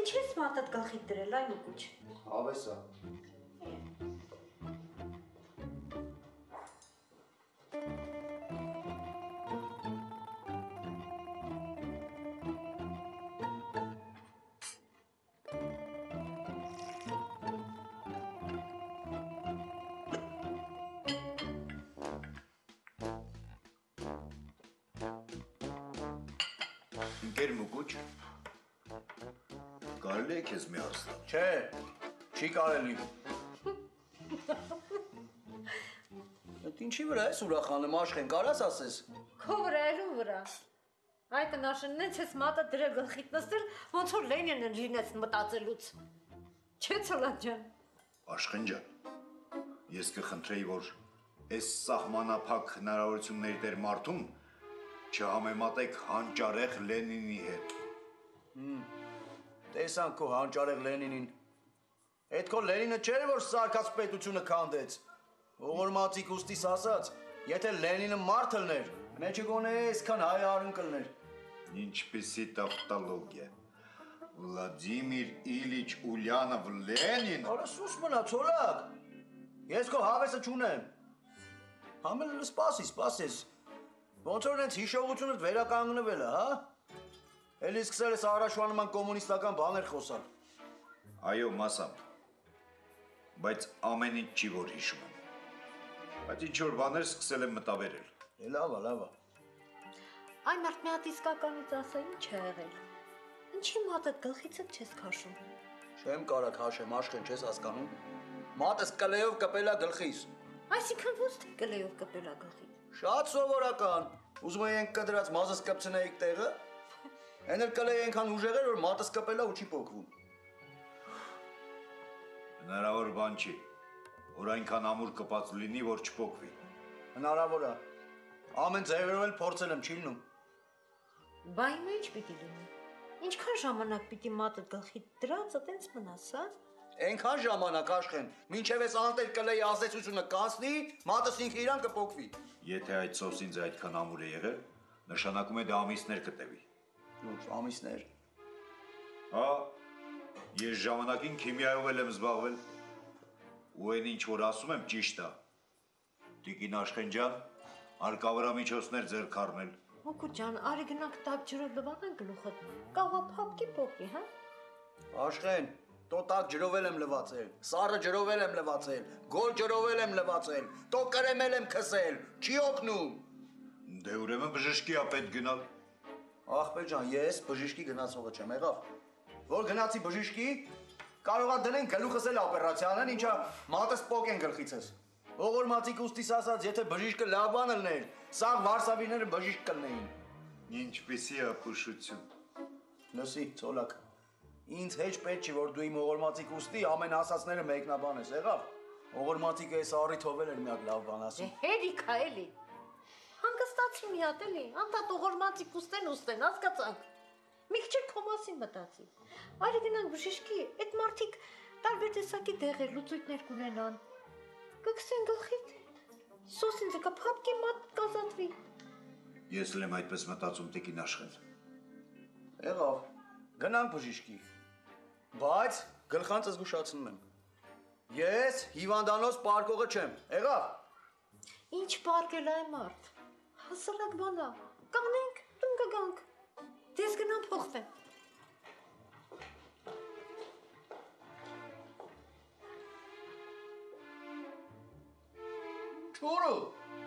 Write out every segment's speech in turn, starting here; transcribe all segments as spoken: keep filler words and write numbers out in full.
Ինչ ես մատդ գլխիդ դրել, այ Մուկուչ։ Հավեսա։ Ընկեր Մուկուչ, կարելի է քեզ մի հարցնել։ Չէ, չի կարելի։ Այդ ինչի վրա ես ուրախանում, Աշխեն, կարաս ասես։ Քո վրա էլ ու վրա։ Այ տնաշնն ես մատը դրել գլխիդ նստել, ոնց որ Լենինը լինես մտածելուց։ Չէ Ցոլատ ջան։ Աշխեն ջան, ես կխնդրեի, որ այս սահմանափակ հնարավորությունների դեր մարդուն չհամեմատեք հանճարեղ Լենինի հետ։ Տեսանք քո հանճարեղ Լենինին։ Այդ քո Լենինը չէր որ սարկած պետությունը քանդեց։ Ողորմածիկ ուստիս ասած, եթե Լենինը մարդ լներ, մեջը գոնե այսքան հայ արունկլներ։ Ինչպիսի տավտալոգիա։ Վլադիմիր Իլիչ Ուլյանով Լենին։ Արա սուս մնա Ցոլակ։ Ես քո հավեսը չունեմ։ Համել սպասի, սպասես։ Ոնց որ այնց հիշողությունդ վերականգնվել է, հա։ Էլի սկսել ես առաջվանման կոմունիստական բաներ խոսալ։ Այո, մասամբ։ Բայց ամեն ինչ չի որ հիշում եմ։ Բայց ինչ որ բաներ սկսել եմ մտավերել։ Է լավ է, լավ է։ Այ մարդ մի հատ իսկականից ասա, ինչ է եղել։ Ինչի մատդ գլխիցդ չես քաշում։ Չեմ կարա քաշեմ, Աշխեն, չես հասկանում։ Մատս կլեյով կպելա գլխիս։ Այսինքն ո՞նց թե կլեյով կպելա գլխիդ։ Շատ սովորական։ Ուզում ենք կդրած մազս կպցնեիք տեղը։ Այն էլ կլեյ այնքան ուժեղ էր, որ մատս կպելա ու չի փոկվում։ Հնարավոր բան չի, որ այնքան ամուր կպած լինի, որ չփոկվի։ Հնարավոր է։ Ամեն ձևերով էլ փորձել եմ, չի լինում։ Բա հիմա ինչ պիտի լինի։ Ինչքան ժամանակ պիտի մատդ գլխիդ դրածը տենց մնաս, հա։ Այնքան ժամանակ Աշխեն, մինչև այս անտեր կլեյի ազդեցությունը կանցնի, մատս ինքը իրան կփոկվի։ Եթե այդ սոսինձը այդքան ամուր է եղել, նշանակում է դա ամիսներ կտևի։ Ոչ, ամիսներ։ Հա, ես ժամանակին քիմիայով եմ զբաղվել։ Ու այն ինչ որ ասում եմ ճիշտ է։ Տիկին Աշխեն ջան, արկավրամիջոցներ ձեռք առնել։ Մուկուչ ջան, արի գնանք տաք ջրով լվանանք գլուխդ։ Կաղա փափկի փոկի, հա։ Աշխեն, տո տակ ջրով եմ լվացել, սառը ջրով եմ լվացել, գոլ ջրով եմ լվացել, տո կրեմել եմ քսել, չի օգնում։ Դե ուրեմն բժշկի ա պետք գնալ։ Ախպեր ջան, ես բժշկի գնացողը չեմ, եղավ։ Որ գնացի բժշկի, կարողա դնեն գլուխս էլ օպերացիան, ինչա մատս պոկեն գլխիցս։ Ողորմածիկ ուստիս ասած, եթե բժիշկը լավ բան լներ, սաղ վարսավիները բժիշկ կլնեին։ Ինչպիսի ապուշություն։ Լսի, Ցոլակ, ինձ հեչ պետք չի, որ դու իմ ողորմածիկ ուստի ամեն ասածները մեկնաբան ես, եղավ։ Ողորմածիկը այս առիթ հովել էր միակ լավ բան ասում։ Հերիքա էլի։ Հանգստացի մի հատ էլի, անդա ողորմածիկ ուստեն ուստեն, հասկացանք։ Մի քիչ քո մասին մտածի։ Արի գնանք բժշկի, այդ մարդիկ տարբեր տեսակի դեղեր, լուծույթներ կունենան։ Կգցեն գլխիդ, սոսինձը կփափկի, մատ կազատվի։ Ես էլ եմ այդպես մտածում տիկին Աշխեն։ Եղավ, գնանք բժշկի, բայց գլխանց զգուշացնում եմ։ Ես հիվանդանոց պարկողը չեմ, եղավ։ Ինչ պարկել այ մարդ, հասարակ բանա, կանենք, տուն կգանք, դես գնան փոխվեն։ Չորը։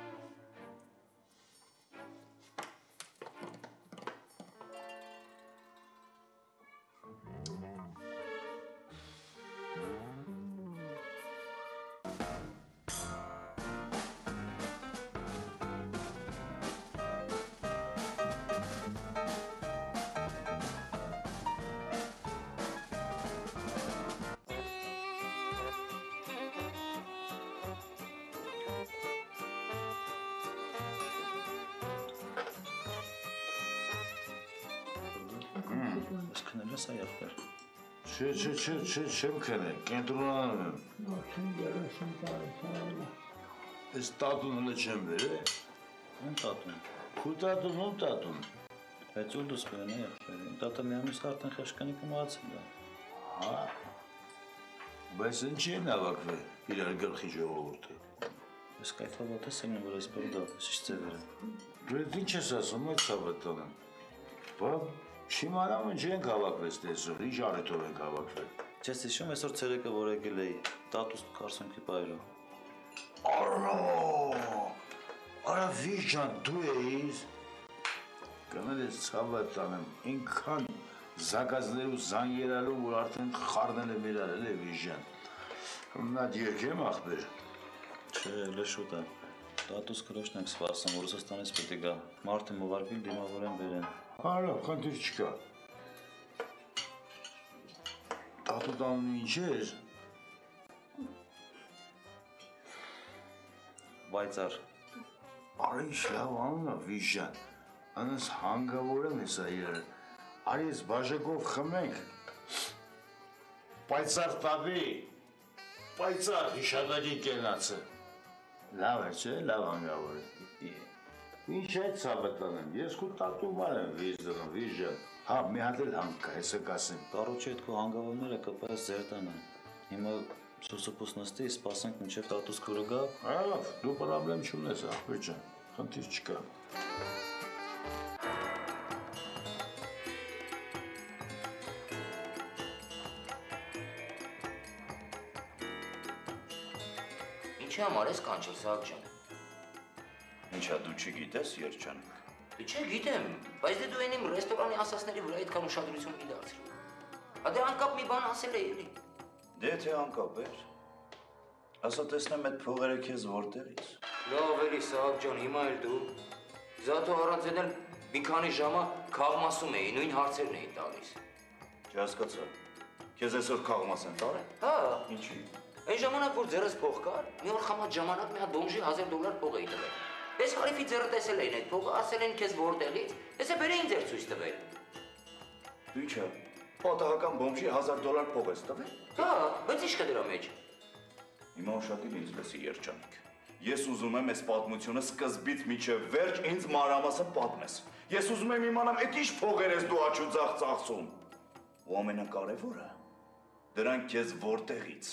Քնելս այ ախպեր։ Չէ, չէ, չէ, չէ, չեմ քնել, կենտրոնանում եմ։ Որդին երեսին տարի։ Այս տատուն հլը չեմ վերել։ Ան տատուն։ Քու տատուն, ում տատուն։ Բայց ու դուս կրեն է ախպեր։ Տատը մի ամիս արդեն խեղճկանի կմահացել է։ Հա։ Բայց ինչի են հավաքվել իրար գլխի ժողովուրդը։ Ես կայֆավա տեսել եմ, որ այսպես դա շիշ ծևերը։ Դու ինչ ես ասում այդ Սավատանը։ Բա չիմանամ ինչ ենք հավաքվել տեսօր, ինչ արետով ենք հավաքվել։ Չես հիշում այսօր ցերեկը որ եկել էի, տատուս կարսոնքի բայրով։ Արո։ Արա վիճան դու էիս։ Կներես Սավատանը ինքան զագազներու զան երալու, որ արդեն խառնել եմ իրար էլ է վիժան։ Հմնատ երկեմ ախպեր։ Չէ, լշուտ է։ Տատուս քրոշն ենք սպասում, որ Ռուսաստանից պետք է գա։ Մարդը մուղարկին դիմավորեն բերեն։ Արա, խնդիր չկա։ Տատու տանունի ինչ էր։ Բայցար։ Արա ինչ լավ անուն է վիժան։ Անս հանգավոր եմ հեսա իրար։ Արի ես բաժակով խմենք։ Պայծար տաբի, պայծար հիշադակի կենացը։ Լավ է չէ, լավ հանգավոր է։ Ինչ այդ Սավատանեմ, ես քու տատու մար եմ վիժ դրում, վիժան։ Հա, մի հատ էլ հանք կա, հեսա կասեմ։ Կարոջի այդ քո հանգավորները կպայես ձեր տանը։ Հիմա սուսուպուս նստի, սպասենք մինչև տատուս քուրը գա։ Այավ, դու պրոբլեմ չունես, ախպեր ջան, խնդիր չկա։ Ինչի համար ես կանչել Սահակ ջան։ Ինչա դու չգիտես երջանիկ։ Դե չէ գիտեմ, բայց դե դու այն իմ ռեստորանի ասածների վրա այդքան ուշադրություն մի դարձրու։ Հա դե անկապ մի բան ասել է էլի։ Դե թե անկապ էր։ Ասա տեսնեմ այդ փողերը քեզ որտեղից։ Լավ էլի Սահակ ջան, հիմա էլ դու Զաթո առանց էլ մի քանի ժամա քաղմասում էի, նույն հարցերն էի տալիս։ Չհասկացա։ Քեզ այսօր քաղմաս են տարել։ Հա, Ինչի։ այն ժամանակ որ ձերս փող կար, մի օր խամած ժամանակ մի հատ բոմժի հազար դոլար փող էի տվել։ Ես հարիֆի ձեռը տեսել էին այդ փողը, ասել են քեզ որտեղից, ես է բերեին ձեր ցույց տվել։ Դու ինչա։ Պատահական բոմժի հազար դոլար փող ես տվել։ Հա, բայց ի՞նչ կա դրա մեջ։ Հիմա ուշադիր ինձ լսի երջանիկ։ Ես ուզում եմ այս պատմությունը սկզբից մինչև վերջ ինձ մանրամասն պատմես։ Ես ուզում եմ իմանամ այդ ինչ փողեր ես դու աչուձախ ծախսում։ Ու ամենակարևորը դրանք քեզ որտեղից։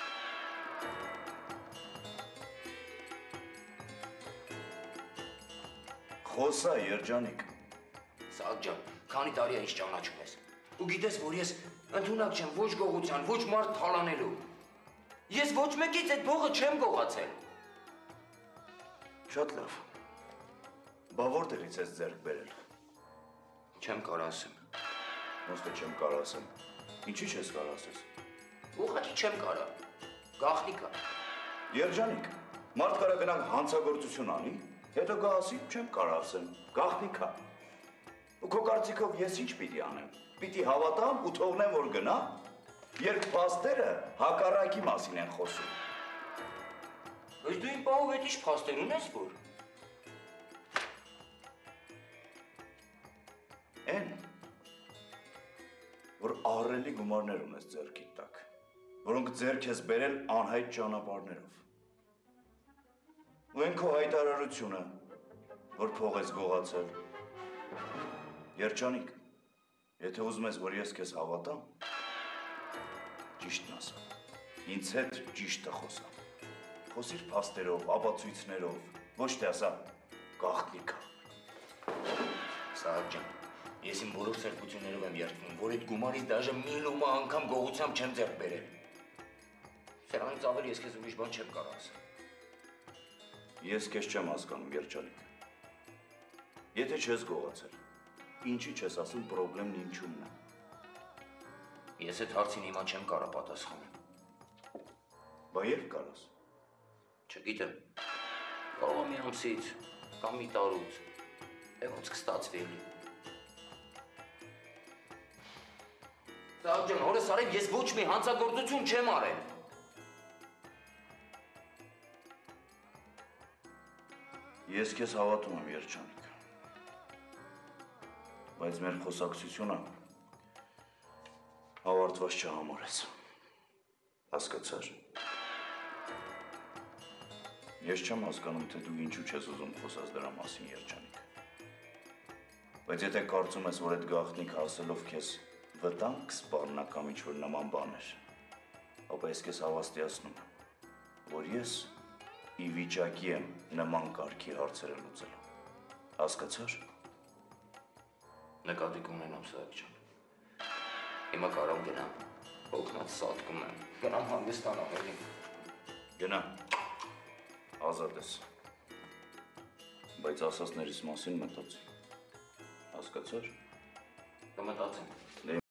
Խոսա երջանիկ։ Սահակ ջան, քանի տարի է ինչ ճանաչում ես։ Ու գիտես, որ ես ընդունակ չեմ ոչ գողության, ոչ մարդ թալանելու։ Ես ոչ մեկից այդ փողը չեմ գողացել։ Շատ լավ։ Բա որտեղից ես ձեռք բերել։ Չեմ կարող ասեմ։ Ոնց թե չեմ կարող ասեմ։ Ինչի՞ չես կարող ասես։ Ուղղակի չեմ կարող։ Գաղտնի կա։ Երջանիկ, մարդ կարա գնանք հանցագործություն անի, հետո գա ասի, չեմ կարող ասեմ, գաղտնի կա։ Ու քո կարծիքով ես ինչ պիտի անեմ։ Պիտի հավատամ ու թողնեմ որ գնա, երբ փաստերը հակառակի մասին են խոսում։ Բայց դու իմ պահով այդ ինչ փաստեր ունես որ։ Էն որ ահռելի գումարներ ունես ձեռքիդ տակ, որոնք ձեռք ես բերել անհայտ ճանապարհներով։ Ու այն քո հայտարարությունը, որ փող ես գողացել։ Երջանիկ, եթե ուզում ես, որ ես քեզ հավատամ, ճիշտն ասա։ Ինձ հետ ճիշտը խոսա։ Խոսիր փաստերով, ապացույցներով, ոչ թե ասա գաղտնի կա։ Սահակ ջան, ես իմ բոլոր ցերկություններով եմ երդվում, որ այդ գումարից դաժե մի լոմա անգամ գողությամբ չեմ ձեռք բերել։ Սրանից ավելի ես քեզ ուրիշ բան չեմ կարող ասել։ Ես քեզ չեմ հասկանում, երջանիկ։ Եթե չես գողացել, ինչի չես ասում պրոբլեմն ինչումն է։ Ես այդ հարցին հիմա չեմ կարող պատասխանել։ Բա երբ կարաս։ Չգիտեմ։ Կարող է մի ամսից կամ մի տարուց։ Է ոնց կստացվի էլի։ Սահակ ջան, հորս արև ես ոչ մի հանցագործություն չեմ արել։ Ես քեզ հավատում եմ, երջանիկ։ Բայց մեր խոսակցությունը ավարտված չհամարես։ Հասկացար։ Ես չեմ հասկանում, թե դու ինչու չես ուզում խոսած դրա մասին, երջանիկ։ Բայց եթե կարծում ես, որ այդ գաղտնիքը ասելով քեզ վտանգ սպառնական ինչ-որ նման բաներ, ապա ես քեզ հավաստիացնում եմ, որ ես ի վիճակի եմ նման կարգի հարցերը լուծել։ Հասկացա՞ր։ Նկատի կունենամ Սահակ ջան։ Հիմա կարող գնամ, օգնած սատկում եմ, գնամ հանգստանամ էլի։ Գնա, ազատ ես, բայց ասածներիս մասին մտածի, հասկացա՞ր։ Կմտածեմ։